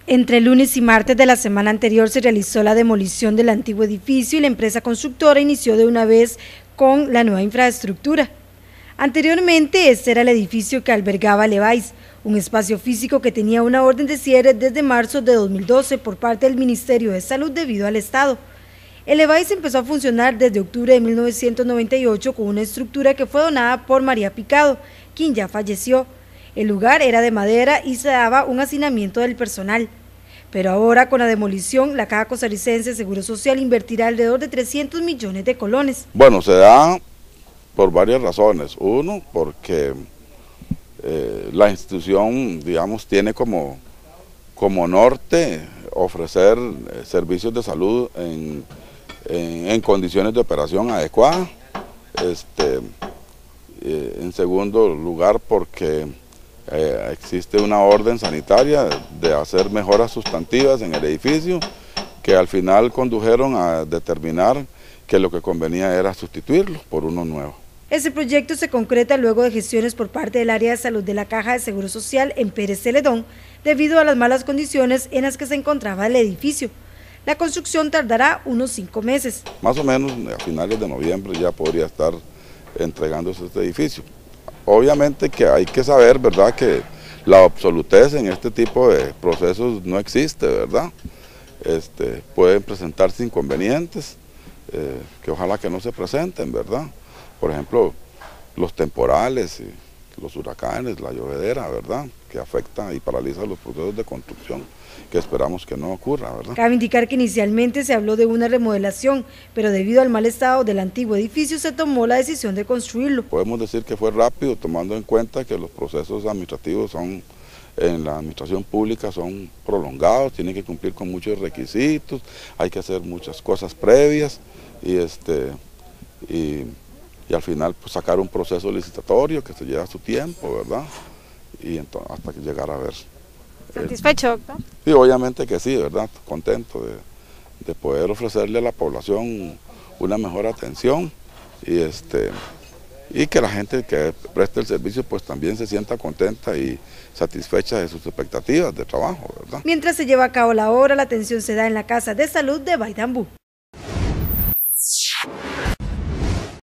Entre lunes y martes de la semana anterior se realizó la demolición del antiguo edificio y la empresa constructora inició de una vez con la nueva infraestructura. Anteriormente, este era el edificio que albergaba Levice, un espacio físico que tenía una orden de cierre desde marzo de 2012 por parte del Ministerio de Salud debido al estado. El Levice empezó a funcionar desde octubre de 1998 con una estructura que fue donada por María Picado, quien ya falleció. El lugar era de madera y se daba un hacinamiento del personal. Pero ahora, con la demolición, la Caja Costarricense de Seguro Social invertirá alrededor de 300 millones de colones. Bueno, se da por varias razones. Uno, porque la institución, digamos, tiene como norte ofrecer servicios de salud en condiciones de operación adecuadas. En segundo lugar, porque existe una orden sanitaria de hacer mejoras sustantivas en el edificio que al final condujeron a determinar que lo que convenía era sustituirlo por uno nuevo. Ese proyecto se concreta luego de gestiones por parte del área de salud de la Caja de Seguro Social en Pérez Celedón debido a las malas condiciones en las que se encontraba el edificio. La construcción tardará unos 5 meses. Más o menos a finales de noviembre ya podría estar entregándose este edificio. Obviamente que hay que saber, ¿verdad?, que la absolutez en este tipo de procesos no existe, ¿verdad? Pueden presentarse inconvenientes, que ojalá que no se presenten, ¿verdad? Por ejemplo, los temporales, los huracanes, la llovedera, ¿verdad?, que afecta y paraliza los procesos de construcción, que esperamos que no ocurra, ¿verdad? Cabe indicar que inicialmente se habló de una remodelación, pero debido al mal estado del antiguo edificio se tomó la decisión de construirlo. Podemos decir que fue rápido, tomando en cuenta que los procesos administrativos en la administración pública son prolongados, tienen que cumplir con muchos requisitos, hay que hacer muchas cosas previas y al final pues, sacar un proceso licitatorio que se lleva su tiempo, ¿verdad? Y entonces, hasta que llegar a ver. ¿Satisfecho, doctor? Sí, obviamente que sí, ¿verdad? Contento de poder ofrecerle a la población una mejor atención y que la gente que preste el servicio pues también se sienta contenta y satisfecha de sus expectativas de trabajo, ¿verdad? Mientras se lleva a cabo la obra, la atención se da en la Casa de Salud de Baidambú.